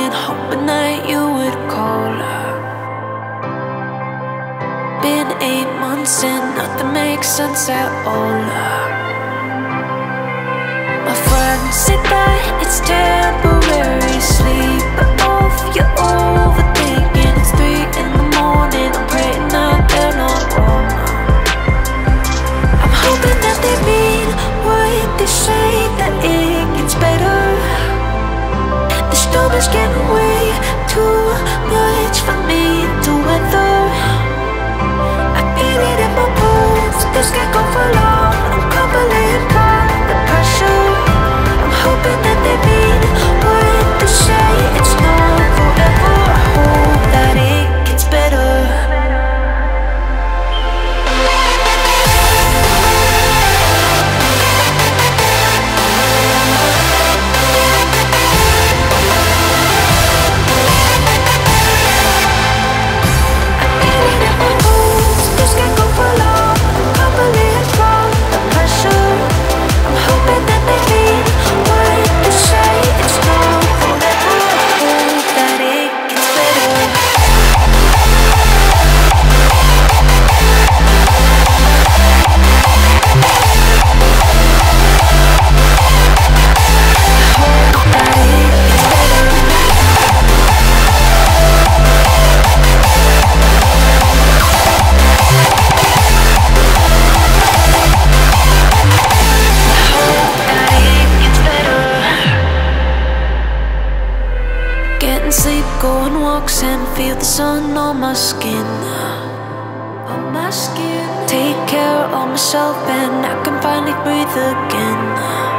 morning, hoping that you would call. Been 8 months and nothing makes sense at all. My friends say that it's temporary sleep, but off, you're overthinking. It's 3 in the morning, I'm praying that they're not wrong. I'm hoping that they mean what they say, that it gets better. The storm is getting way too much for me to weather. I feel it in my bones, this can't go for long. I'm crumbling under pressure. I'm hoping that they mean what they say, it's not forever. I hope that it gets better. Sleep, go on walks and feel the sun on my skin. On my skin. Take care of myself and I can finally breathe again.